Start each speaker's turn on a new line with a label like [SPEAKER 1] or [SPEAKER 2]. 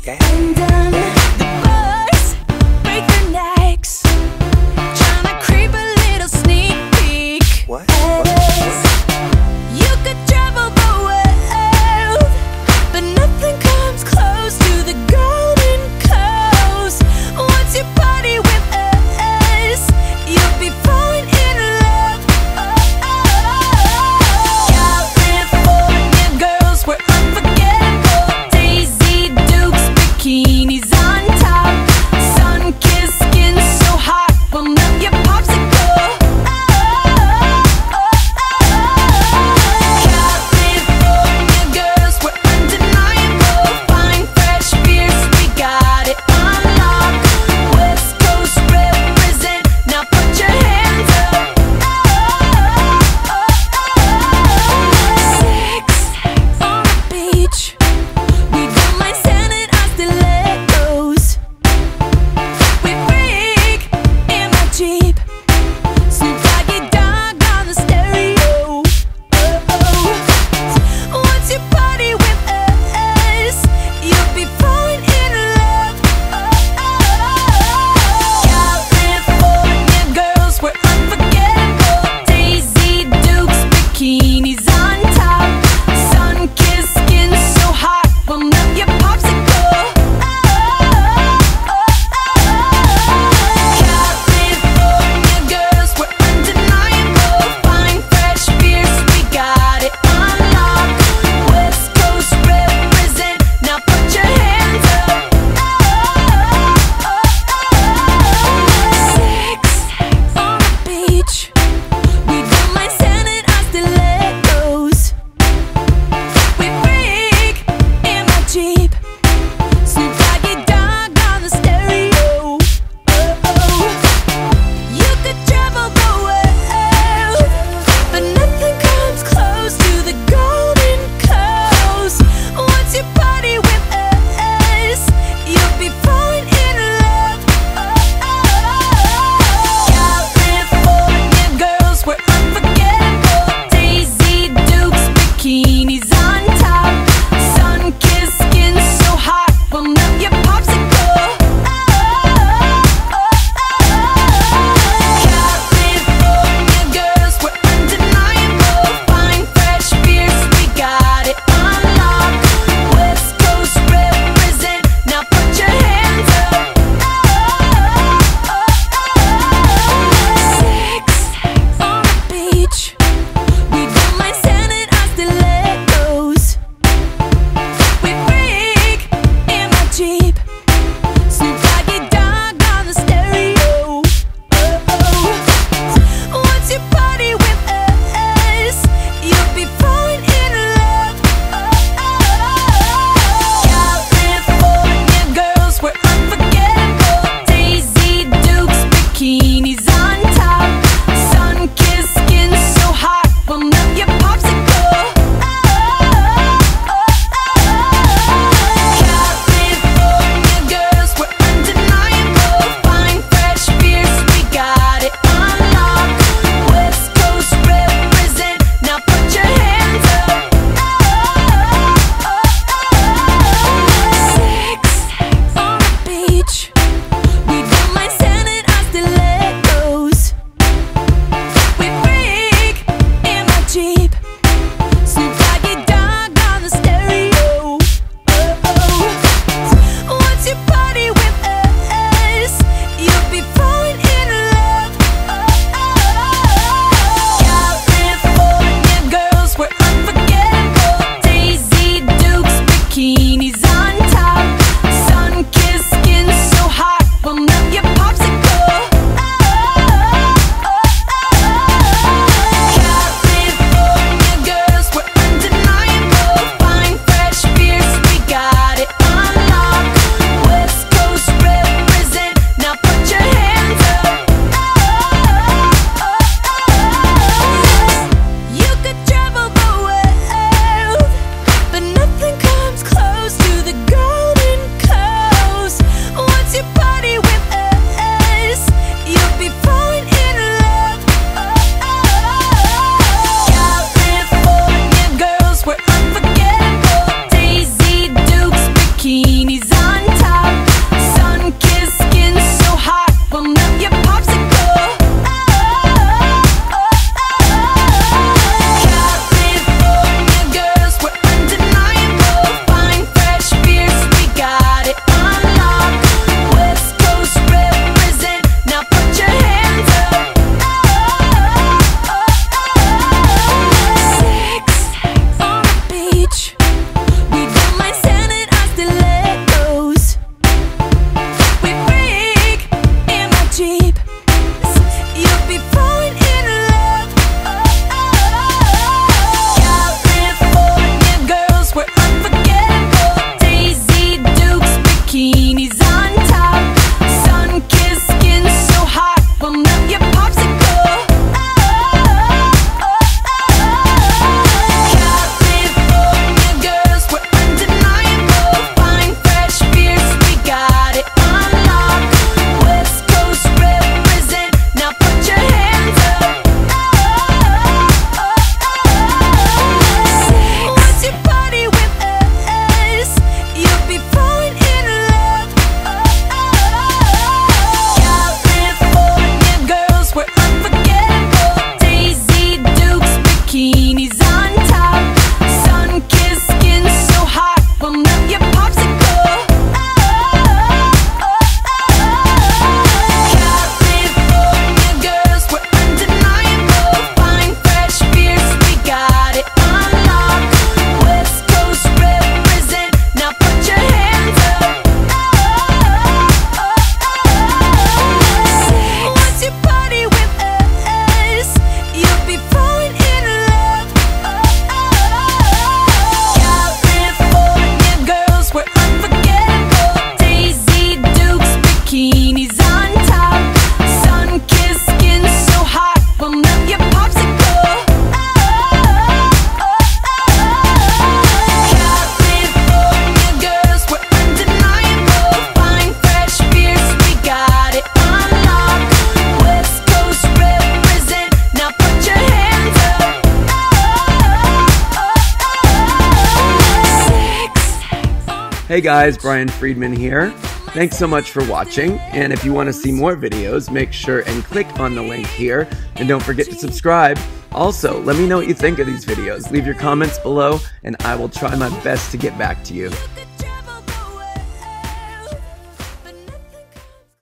[SPEAKER 1] Okay.
[SPEAKER 2] And the boys break their necks, tryna creep a little sneak peek.
[SPEAKER 1] What?
[SPEAKER 2] You could travel the world, but nothing comes close to the Golden Coast. Once you party with us, you'll be falling in love. California girls were unforgettable. Daisy Dukes, bikinis on
[SPEAKER 1] Hey guys, Brian Friedman here. Thanks so much for watching, and if you want to see more videos, make sure and click on the link here, and don't forget to subscribe. Also, let me know what you think of these videos. Leave your comments below, and I will try my best to get back to you.